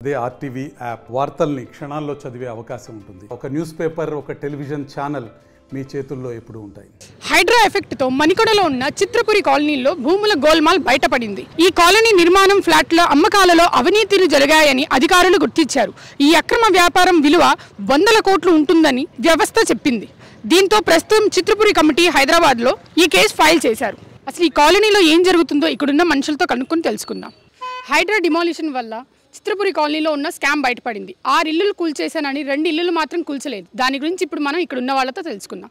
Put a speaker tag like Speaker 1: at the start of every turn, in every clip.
Speaker 1: అదే RTV app వార్తల్ని క్షణాల్లో చదివే అవకాశం ఉంటుంది. ఒక న్యూస్ పేపర్, ఒక టెలివిజన్ ఛానల్ మీ చేతుల్లో ఎప్పుడూ ఉంటాయి.
Speaker 2: హైడ్రా ఎఫెక్ట్ తో మణికొండలో ఉన్న చిత్రపురి కాలనీలో భూముల గోల్మాల్ బయటపడింది. ఈ కాలనీ నిర్మాణం, ఫ్లాట్ల అమ్మకాలలో అవినీతిలు జరిగాయని అధికారులు గుర్తించారు. ఈ అక్రమ వ్యాపారం విలువ 100 కోట్లు ఉంటుందని వ్యవస్థ చెప్పింది. దీంతో ప్రస్తుతం చిత్రపురి కమిటీ హైదరాబాద్లో ఈ కేసు ఫైల్ చేశారు. అసలు ఈ కాలనీలో ఏం జరుగుతుందో ఇక్కడున్న మనుషులతో కనుక్కొని తెలుసుకుందాం. హైడ్రా డిమాలిషన్ వల్ల చిత్రపురి కాలనీలో ఉన్న స్కామ్ బయటపడింది. 6 ఇల్లులు కూల్చేశానని 2 ఇల్లులు మాత్రం కూల్చలేదు. దాని గురించి ఇప్పుడు మనం ఇక్కడ ఉన్న వాళ్ళతో తెలుసుకుందాం.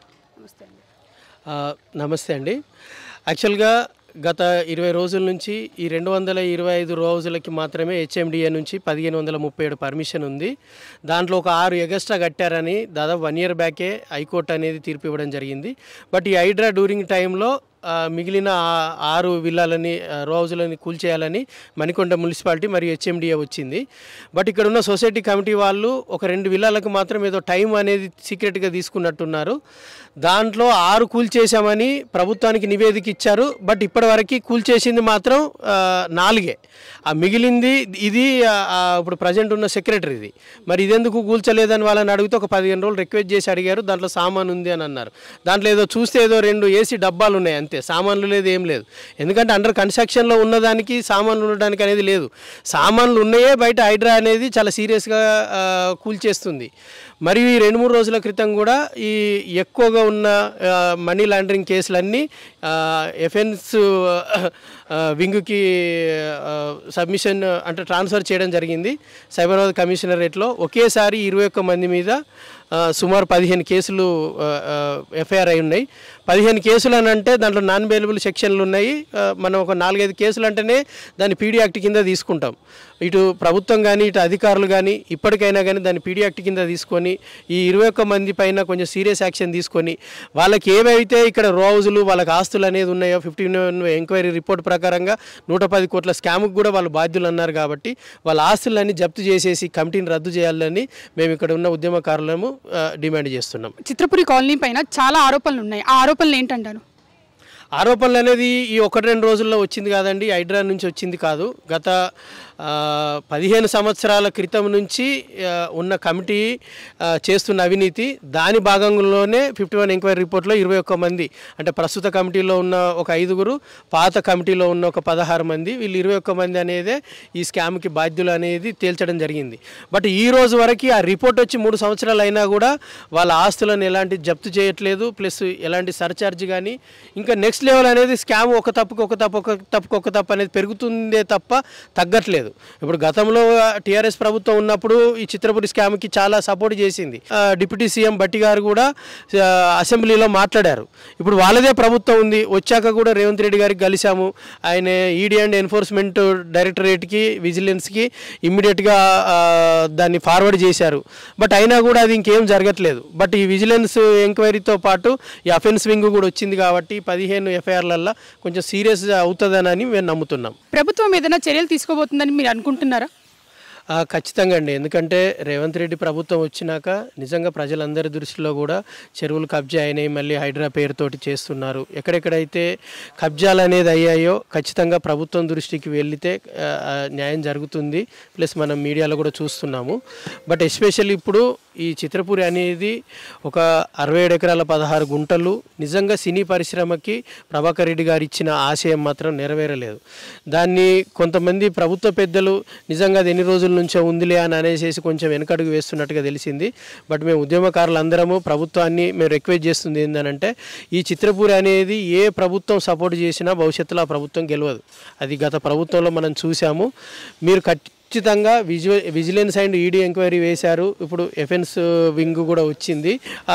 Speaker 3: నమస్తే అండి. యాక్చువల్గా గత 20 రోజుల నుంచి ఈ 225 రోజులకి మాత్రమే హెచ్ఎండిఏ నుంచి 1537 పర్మిషన్ ఉంది. దాంట్లో ఒక 6 ఎగస్ట్రా కట్టారని దాదాపు 1 ఇయర్ బ్యాకే హైకోర్టు అనేది తీర్పు ఇవ్వడం జరిగింది. బట్ ఈ హైడ్రా డ్యూరింగ్ టైంలో మిగిలిన 6 విల్లాలని, హౌజులని కూల్చేయాలని మణికొండ మున్సిపాలిటీ మరియు హెచ్ఎండిఏ వచ్చింది. బట్ ఇక్కడ ఉన్న సొసైటీ కమిటీ వాళ్ళు ఒక 2 విల్లాలకు మాత్రం ఏదో టైం అనేది సీక్రెట్గా తీసుకున్నట్టున్నారు. దాంట్లో 6 కూల్చేశామని ప్రభుత్వానికి నివేదిక ఇచ్చారు. బట్ ఇప్పటివరకు కూల్చేసింది మాత్రం 4. ఆ మిగిలింది ఇది ఇప్పుడు ప్రజెంట్ ఉన్న సెక్రటరీది. మరి ఇదెందుకు కూల్చలేదని వాళ్ళని అడిగితే ఒక 15 రోజులు రిక్వెస్ట్ చేసి అడిగారు. దాంట్లో సామాన్ ఉంది అని అన్నారు. దాంట్లో ఏదో చూస్తే ఏదో 2 ఏసీ డబ్బాలు ఉన్నాయి అంతే, సామాన్లు లేదు, ఏం లేదు. ఎందుకంటే అండర్ కన్స్ట్రక్షన్లో ఉన్నదానికి సామాన్లు ఉండడానికి అనేది లేదు. సామాన్లు ఉన్నాయే, బయట హైడ్రా అనేది చాలా సీరియస్గా కూల్చేస్తుంది. మరియు ఈ 2-3 రోజుల క్రితం కూడా ఈ ఎక్కువగా ఉన్న మనీ లాండరింగ్ కేసులన్నీ ఎఫెన్స్ వింగ్కి సబ్మిషన్ అంటే ట్రాన్స్ఫర్ చేయడం జరిగింది. సైబరాబాద్ కమిషనరేట్లో ఒకేసారి 21 మంది మీద సుమారు 15 కేసులు ఎఫ్ఐఆర్ అయి ఉన్నాయి. 15 కేసులు అని అంటే దాంట్లో నాన్ బెయిలబుల్ సెక్షన్లు ఉన్నాయి. మనం ఒక 4-5 కేసులు అంటేనే దాన్ని పీడీ యాక్ట్ కింద తీసుకుంటాం. ఇటు ప్రభుత్వం కానీ ఇటు అధికారులు కానీ ఇప్పటికైనా కానీ దాన్ని పీడీ యాక్ట్ కింద తీసుకొని ఈ 21 మంది పైన కొంచెం సీరియస్ యాక్షన్ తీసుకొని వాళ్ళకి ఏవైతే ఇక్కడ రో హౌజులు, వాళ్ళకి ఆస్తులు అనేది ఉన్నాయో 15 ఎంక్వైరీ రిపోర్ట్ ప్రకారంగా 110 కోట్ల స్కామ్కి కూడా వాళ్ళు బాధ్యులు అన్నారు. కాబట్టి వాళ్ళ ఆస్తులన్నీ జప్తు చేసేసి కమిటీని రద్దు చేయాలని మేము ఇక్కడ ఉన్న ఉద్యమకారులము డిమాండ్ చేస్తున్నాం.
Speaker 2: చిత్రపురి కాలనీ పైన చాలా ఆరోపణలు ఉన్నాయి. ఆ ఆరోపణలు ఏంటంటారు?
Speaker 3: ఆరోపణలు అనేది ఈ 1-2 రోజుల్లో వచ్చింది కాదండి, హైడ్రా నుంచి వచ్చింది కాదు. గత 15 సంవత్సరాల క్రితం నుంచి ఉన్న కమిటీ చేస్తున్న అవినీతి, దాని భాగంలోనే 51 ఎంక్వైరీ రిపోర్ట్లో 21 మంది అంటే ప్రస్తుత కమిటీలో ఉన్న ఒక 5, పాత కమిటీలో ఉన్న ఒక 16 మంది, వీళ్ళు 21 మంది అనేదే ఈ స్కామ్కి బాధ్యులు అనేది తేల్చడం జరిగింది. బట్ ఈ రోజు వరకు ఆ రిపోర్ట్ వచ్చి 3 సంవత్సరాలు అయినా కూడా వాళ్ళ ఆస్తులను ఎలాంటి జప్తు చేయట్లేదు. ప్లస్ ఎలాంటి సర్చార్జ్ కానీ ఇంకా నెక్స్ట్ లెవెల్ అనేది స్కామ్ ఒక తప్పు అనేది పెరుగుతుందే తప్ప తగ్గట్లేదు. ఇప్పుడు గతంలో టీఆర్ఎస్ ప్రభుత్వం ఉన్నప్పుడు ఈ చిత్రపురి స్కామ్కి చాలా సపోర్ట్ చేసింది. డిప్యూటీ సీఎం భట్టి గారు కూడా అసెంబ్లీలో మాట్లాడారు. ఇప్పుడు వాళ్ళదే ప్రభుత్వం ఉంది. వచ్చాక కూడా రేవంత్ రెడ్డి గారికి కలిసాము. ఆయన ఈడీ అండ్ ఎన్ఫోర్స్మెంట్ డైరెక్టరేట్కి, విజిలెన్స్కి ఇమ్మీడియట్గా దాన్ని ఫార్వర్డ్ చేశారు. బట్ అయినా కూడా అది ఇంకేం జరగట్లేదు. బట్ ఈ విజిలెన్స్ ఎంక్వైరీతో పాటు ఈ అఫెన్స్ వింగ్ కూడా వచ్చింది కాబట్టి 15 ఎఫ్ఐఆర్లల్లో కొంచెం సీరియస్ అవుతుందని మేము నమ్ముతున్నాం.
Speaker 2: ప్రభుత్వం ఏదైనా చర్యలు తీసుకోబోతుందని మీరు అనుకుంటున్నారా?
Speaker 3: ఖచ్చితంగా అండి. ఎందుకంటే రేవంత్ రెడ్డి ప్రభుత్వం వచ్చినాక నిజంగా ప్రజలందరి దృష్టిలో కూడా చెరువులు కబ్జా అయినాయి, మళ్ళీ హైడ్రా పేరుతోటి చేస్తున్నారు. ఎక్కడెక్కడైతే కబ్జాలు అనేది అయ్యాయో ఖచ్చితంగా ప్రభుత్వం దృష్టికి వెళితే న్యాయం జరుగుతుంది. ప్లస్ మనం మీడియాలో కూడా చూస్తున్నాము. బట్ ఎస్పెషల్లీ ఇప్పుడు ఈ చిత్రపురి అనేది ఒక 67 ఎకరాల 16 గుంటలు నిజంగా సినీ పరిశ్రమకి ప్రభాకర్ రెడ్డి గారు ఇచ్చిన ఆశయం మాత్రం నెరవేరలేదు. దాన్ని కొంతమంది ప్రభుత్వ పెద్దలు నిజంగా అది ఎన్ని రోజుల నుంచో ఉందిలే అని అనేసి కొంచెం వెనకడుగు వేస్తున్నట్టుగా తెలిసింది. బట్ మేము ఉద్యమకారులందరము ప్రభుత్వాన్ని మేము రిక్వెస్ట్ చేస్తుంది ఏంటంటే ఈ చిత్రపురి అనేది ఏ ప్రభుత్వం సపోర్ట్ చేసినా భవిష్యత్తులో ఆ ప్రభుత్వం గెలవదు. అది గత ప్రభుత్వంలో మనం చూసాము. మీరు ఖచ్చితంగా విజిలెన్స్ అండ్ ఈడీ ఎంక్వైరీ వేశారు. ఇప్పుడు ఎఫెన్స్ వింగ్ కూడా వచ్చింది.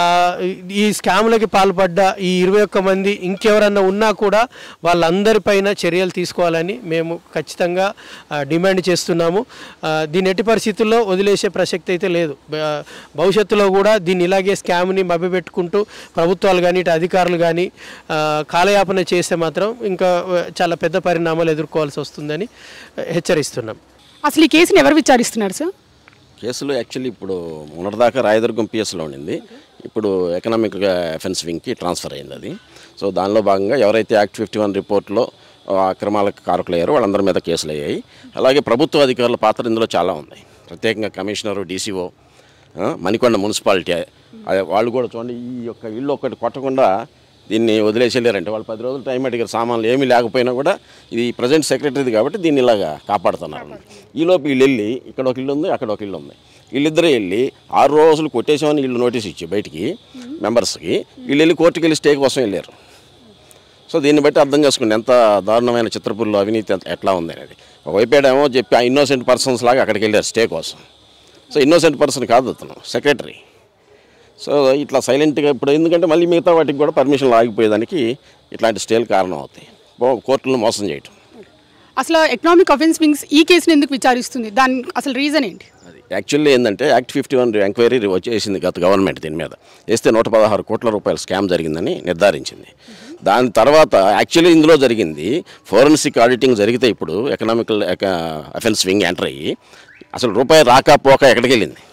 Speaker 3: ఈ స్కామ్లకి పాల్పడ్డ ఈ 21 మంది ఇంకెవరన్నా ఉన్నా కూడా వాళ్ళందరిపైన చర్యలు తీసుకోవాలని మేము ఖచ్చితంగా డిమాండ్ చేస్తున్నాము. దీని ఎట్టి పరిస్థితుల్లో వదిలేసే ప్రసక్తి అయితే లేదు. భవిష్యత్తులో కూడా దీన్ని ఇలాగే స్కామ్ని మభ్యపెట్టుకుంటూ ప్రభుత్వాలు కానీ ఇటు అధికారులు కానీ కాలయాపన చేస్తే మాత్రం ఇంకా చాలా పెద్ద పరిణామాలు ఎదుర్కోవాల్సి వస్తుందని హెచ్చరిస్తున్నాం.
Speaker 2: అసలు ఈ కేసుని ఎవరు విచారిస్తున్నారు సార్?
Speaker 4: కేసులు యాక్చువల్లీ ఇప్పుడు మొన్నటిదాకా రాయదుర్గం పిఎస్లో ఉండింది. ఇప్పుడు ఎకనామిక్ అఫెన్స్ వింగ్కి ట్రాన్స్ఫర్ అయింది అది. సో దానిలో భాగంగా ఎవరైతే యాక్ట్ 51 రిపోర్ట్లో అక్రమాలకు కారకులయ్యారు వాళ్ళందరి మీద కేసులు అయ్యాయి. అలాగే ప్రభుత్వ అధికారుల పాత్ర ఇందులో చాలా ఉంది. ప్రత్యేకంగా కమిషనరు, డీసీఓ, మణికొండ మున్సిపాలిటీ వాళ్ళు కూడా చూడండి, ఈ యొక్క ఇల్లు ఒకటి కొట్టకుండా దీన్ని వదిలేసి వెళ్ళారంటే వాళ్ళు 10 రోజులు టైం అడిగారు. సామాన్లు ఏమీ లేకపోయినా కూడా ఇది ప్రజెంట్ సెక్రటరీది కాబట్టి దీన్ని ఇలాగా కాపాడుతున్నారు. ఈలోపు వీళ్ళు వెళ్ళి ఇక్కడ ఒక ఇల్లు ఉంది, అక్కడ ఒక ఇల్లు ఉంది, వీళ్ళిద్దరే వెళ్ళి 6 రోజులు కొట్టేసామని వీళ్ళు నోటీస్ ఇచ్చి బయటికి మెంబర్స్కి వీళ్ళు వెళ్ళి కోర్టుకు వెళ్ళి స్టే కోసం వెళ్ళారు. సో దీన్ని బట్టి అర్థం చేసుకోండి ఎంత దారుణమైన చిత్రపూర్లో అవినీతి ఎట్లా ఉంది అనేది. ఒకవైపేడేమో చెప్పి ఆ ఇన్నోసెంట్ పర్సన్స్ లాగా అక్కడికి వెళ్ళారు స్టే కోసం. సో ఇన్నోసెంట్ పర్సన్ కాదు అతను, సెక్రటరీ. సో ఇట్లా సైలెంట్గా ఇప్పుడు ఎందుకంటే మళ్ళీ మిగతా వాటికి కూడా పర్మిషన్లు ఆగిపోయేదానికి ఇట్లాంటి స్టేలు కారణం అవుతాయి, కోర్టులను మోసం చేయటం.
Speaker 2: అసలు ఎకనామిక్ అఫెన్స్ వింగ్స్ ఈ కేసును ఎందుకు విచారిస్తుంది, దాని అసలు రీజన్ ఏంటి?
Speaker 4: అది యాక్చువల్లీ ఏంటంటే యాక్ట్ 51 ఎంక్వైరీ వచ్చేసింది గత గవర్నమెంట్. దీని మీద వేస్తే 116 కోట్ల రూపాయల స్కామ్ జరిగిందని నిర్ధారించింది. దాని తర్వాత యాక్చువల్లీ ఇందులో జరిగింది ఫోరెన్సిక్ ఆడిటింగ్ జరిగితే ఇప్పుడు ఎకనామికల్ అఫెన్స్ వింగ్ ఎంటర్ అయ్యి అసలు రూపాయి రాకపోక ఎక్కడికి వెళ్ళింది.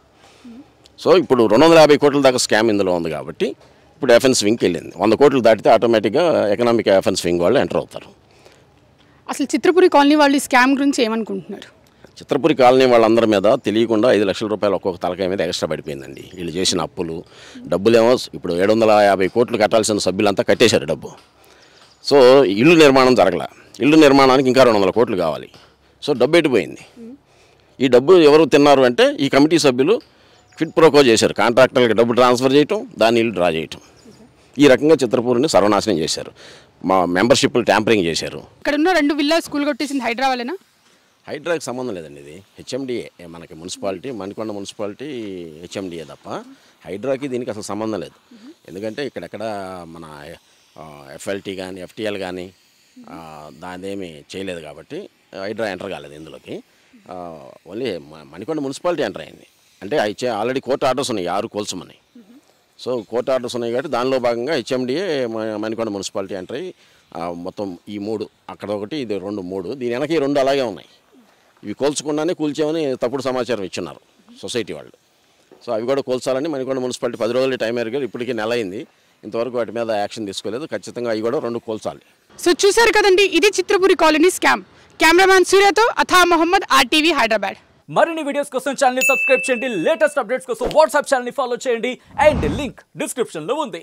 Speaker 4: సో ఇప్పుడు 250 కోట్ల దాకా స్కామ్ ఇందులో ఉంది కాబట్టి ఇప్పుడు అఫెన్స్ వింగ్కి వెళ్ళింది. 100 కోట్లు దాటితే ఆటోమేటిక్గా ఎకనామిక్ అఫెన్స్ వింగ్ వాళ్ళు ఎంటర్ అవుతారు.
Speaker 2: అసలు చిత్రపురి కాలనీ వాళ్ళు ఈ స్కామ్ గురించి ఏమనుకుంటున్నారు?
Speaker 4: చిత్రపురి కాలనీ వాళ్ళందరి మీద తెలియకుండా 5 లక్షల రూపాయలు ఒక్కొక్క తలకాయ మీద ఎక్స్ట్రా పడిపోయిందండి. వీళ్ళు చేసిన డబ్బులేమో ఇప్పుడు 750 కోట్లు కట్టాల్సిన సభ్యులంతా కట్టేశారు డబ్బు. సో ఇల్లు నిర్మాణం జరగల, ఇల్లు నిర్మాణానికి ఇంకా 200 కోట్లు కావాలి. సో డబ్బు ఎట్టిపోయింది. ఈ డబ్బు ఎవరు తిన్నారు అంటే ఈ కమిటీ సభ్యులు క్విడ్ ప్రోకో చేశారు. కాంట్రాక్టర్లకు డబ్బు ట్రాన్స్ఫర్ చేయటం, దాన్ని ఇల్లు డ్రా చేయటం. ఈ రకంగా చిత్రపూర్ని సర్వనాశనం చేశారు. మా మెంబర్షిప్లు ట్యాంపరింగ్ చేశారు.
Speaker 2: ఇక్కడ ఉన్న 2 విల్లా స్కూల్ కొట్టేసింది హైదరాబాద్లేనా?
Speaker 4: హైడ్రాకి సంబంధం లేదండి, ఇది హెచ్ఎండిఏ. మనకి మున్సిపాలిటీ మణికొండ మున్సిపాలిటీ హెచ్ఎండిఏ తప్ప హైడ్రాకి దీనికి అసలు సంబంధం లేదు. ఎందుకంటే ఇక్కడెక్కడ మన ఎఫ్ఎల్టీ కానీ ఎఫ్టీఎల్ కానీ దానిదేమీ చేయలేదు కాబట్టి హైడ్రా ఎంటర్ కాలేదు ఇందులోకి. ఓన్లీ మణికొండ మున్సిపాలిటీ ఎంటర్ అయింది. అంటే ఆల్రెడీ కోర్టు ఆర్డర్స్ ఉన్నాయి 6 కోల్చమని. సో కోర్టు ఆర్డర్స్ ఉన్నాయి కాబట్టి దానిలో భాగంగా హెచ్ఎండిఏ మణికొండ మున్సిపాలిటీ ఎంటర్ అయ్యి మొత్తం ఈ 3 అక్కడ ఒకటి ఇది 2 3 దీని వెనక 2 అలాగే ఉన్నాయి. ఇవి కోల్చకుండానే కూల్చామని తప్పుడు సమాచారం ఇచ్చున్నారు సొసైటీ వాళ్ళు. సో అవి కూడా కోల్చాలని మణికొండ మున్సిపాలిటీ 10 రోజులు టైం అడిగారు. ఇప్పటికీ నెల అయింది, ఇంతవరకు వాటి మీద యాక్షన్ తీసుకోలేదు. ఖచ్చితంగా అవి కూడా 2 కోల్చాలి.
Speaker 2: సో చూశారు కదండి, ఇది చిత్రపురి కాలనీ స్కామ్. కెమెరామ్యాన్ సూర్యతో అథా మొహమ్మద్, RTV హైదరాబాద్.
Speaker 5: మరిన్ని వీడియోస్ కోసం ఛానల్ ని సబ్స్క్రైబ్ చేయండి. లేటెస్ట్ అప్డేట్స్ కోసం వాట్సాప్ ఛానల్ ని ఫాలో చేయండి. అండ్ లింక్ డిస్క్రిప్షన్ లో ఉంది.